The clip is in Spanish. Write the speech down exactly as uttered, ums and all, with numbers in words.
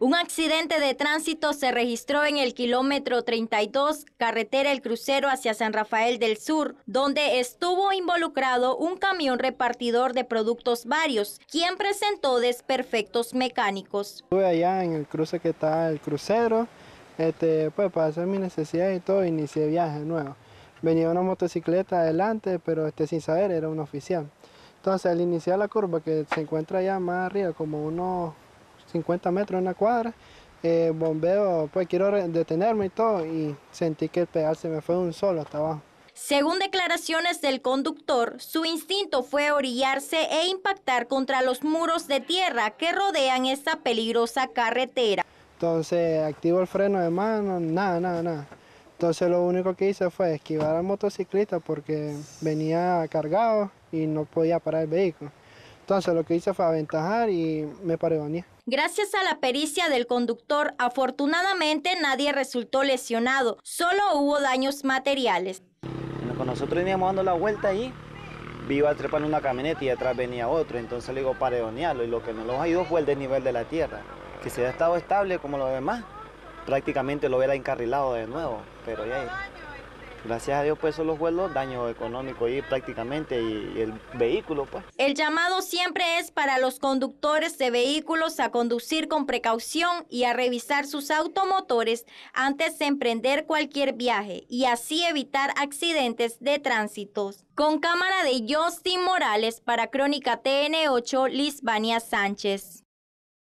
Un accidente de tránsito se registró en el kilómetro treinta y dos, carretera El Crucero hacia San Rafael del Sur, donde estuvo involucrado un camión repartidor de productos varios, quien presentó desperfectos mecánicos. Estuve allá en el cruce que está el crucero, este, pues para hacer mi necesidad y todo, inicié viaje nuevo. Venía una motocicleta adelante, pero este, sin saber, era un oficial. Entonces, al iniciar la curva, que se encuentra allá más arriba, como unos cincuenta metros en la cuadra, eh, bombeo, pues quiero detenerme y todo, y sentí que el pedal se me fue de un solo hasta abajo. Según declaraciones del conductor, su instinto fue orillarse e impactar contra los muros de tierra que rodean esta peligrosa carretera. Entonces, activo el freno de mano, nada, nada, nada. Entonces, lo único que hice fue esquivar al motociclista porque venía cargado y no podía parar el vehículo. Entonces, lo que hice fue aventajar y me paredoneé. Gracias a la pericia del conductor, afortunadamente nadie resultó lesionado, solo hubo daños materiales. Cuando nosotros veníamos dando la vuelta ahí, vi iba a trepar una camioneta y detrás venía otro, entonces le digo paredonearlo, y lo que nos lo ayudó fue el desnivel de la tierra, que si hubiera estado estable como los demás, prácticamente lo hubiera encarrilado de nuevo, pero ya, gracias a Dios pues solo fue los daños económicos y prácticamente y, y el vehículo pues. El llamado siempre es para los conductores de vehículos a conducir con precaución y a revisar sus automotores antes de emprender cualquier viaje y así evitar accidentes de tránsito. Con cámara de Justin Morales para Crónica T N ocho, Lisvania Sánchez.